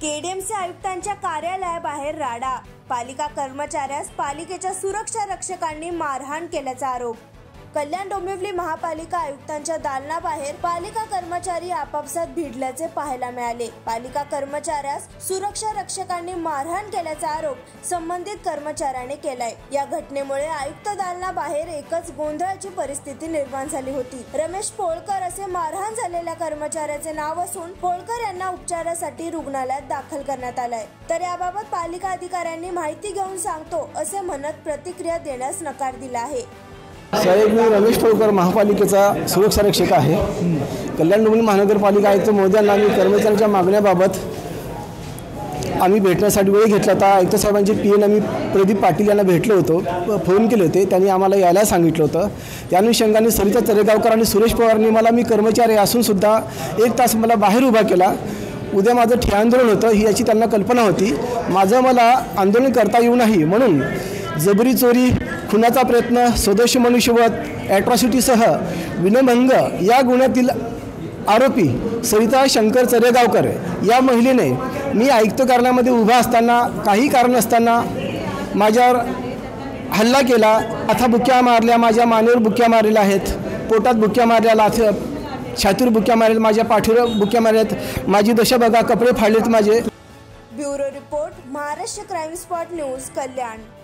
KDMC आयुक्तांच्या कार्यालयाबाहेर राडा। पालिका कर्मचाऱ्यास पालिकेच्या सुरक्षा रक्षकांनी मारहाण केल्याचा आरोप। कल्याण डोंबिवली महापालिका आयुक्तांच्या दालनाबाहेर पालिका कर्मचारी आपापसात भिडल्याचे पाहायला मिळाले। पालिका कर्मचाऱ्यास सुरक्षा रक्षकांनी मारहाण केल्याचा आरोप संबंधित कर्मचाऱ्याने केलाय। या घटनेमुळे आयुक्त दालनाबाहेर एकच गोंधळाची परिस्थिती निर्माण झाली होती। रमेश पोळकर असे मारहाण झालेल्या कर्मचाऱ्याचे नाव असून पोळकर यांना उपचारासाठी रुग्णालयात दाखल करण्यात आलाय। तर याबाबत पालिका अधिकाऱ्यांनी माहिती घेऊन सांगतो असे म्हणत प्रतिक्रिया देण्यास नकार दिला आहे। साहेब, मी रमेश पोळकर महापालिकेचा सुरक्षा रक्षक आहे। कल्याण डोंबिवली महानगरपालिका आयुक्त महोदयांना आम्ही कर्मचाऱ्यांच्या मागण्याबाबत आम्ही भेटण्यासाठी वेळ घेतला होता। आयुक्त साहेबांचे पीएन आम्ही प्रदीप पाटील यांना भेटलो होतो, फोन केले होते, त्यांनी आम्हाला यायला सांगितलं होतं। त्या अनुषंगाने सरिता चरेगावकर आणि सुरेश पवारांनी मला, मी कर्मचारी असून सुद्धा 1 तास मला बाहेर उभा केला। उद्या माझं ठिय्या आंदोलन होतं, ही याची त्यांना कल्पना होती। मला आंदोलन करता येऊ नये म्हणून जबरी चोरी, खुनाचा प्रयत्न, स्वदेशी मनुष्यवध, ॲट्रॉसिटीसह विनयभंग या गुन्ह्यातील आरोपी सरिता शंकर चरेगावकर या महिलेने मी आयुक्त कार्यालयामध्ये उभा असताना काही कारण नसताना माझ्यावर हल्ला केला। बुक्क्या मारल्या, माझ्या मानेवर बुक्क्या मारलेल्या आहेत, पोटात बुक्क्या मारल्या, छातीवर बुक्क्या मारल्या, माझ्या पाठीवर बुक्क्या मारल्यात, माझी दशा बघा, कपडे फाडलेत माझे। Bureau report, Maharashtra crime spot news, कल्याण।